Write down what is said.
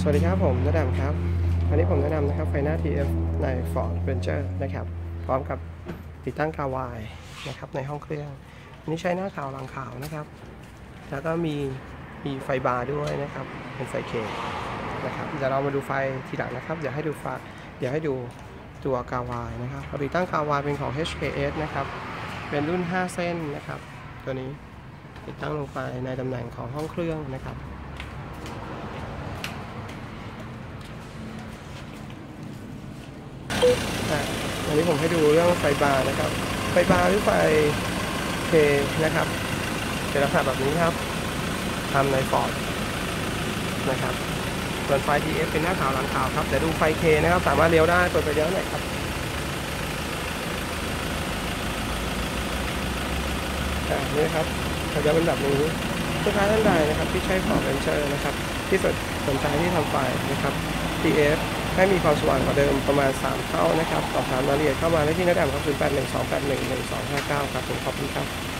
วัสดีครับผมณดำครับวันนี้ผมแนะนำนะครับไฟหน้า TF ใน Ford Ranger นะครับพร้อมกับติดตั้งกาวายนะครับในห้องเครื่องอันนี้ใช้หน้าขาวหลังขาวนะครับแล้วก็มีไฟบาร์ด้วยนะครับเป็นไฟเคนะครับเดี๋ยวเรามาดูไฟทีหลังนะครับเดี๋ยวให้ดูตัวกาวายนะครับติดตั้งกาวายเป็นของ HKS นะครับเป็นรุ่น5เส้นนะครับตัวนี้ติดตั้งลงไปในตำแหน่งของห้องเครื่องนะครับอันนี้ผมให้ดูเรื่องไฟบาร์นะครับไฟบาร์หรือไฟเคนะครับเป็นลักษณะแบบนี้ครับทำใน Ford นะครับส่วนไฟ TF เป็นหน้าขาวหลังขาวครับเดี๋ยวดูไฟเคนะครับสามารถเลี้ยวได้เปิดไฟเลี้ยวหน่อยครับนี่ครับจะเป็นแบบนี้ลูกค้าท่านใดนะครับที่ใช้ Ford Ranger นะครับที่สนใจที่ทำไฟนะครับ TF ให้มีความสว่างกว่าเดิมประมาณ3 เท่านะครับสอบถามรายละเอียดเข้ามาได้ที่นัดแอมครับ0812811259ครับผมขอบคุณครับ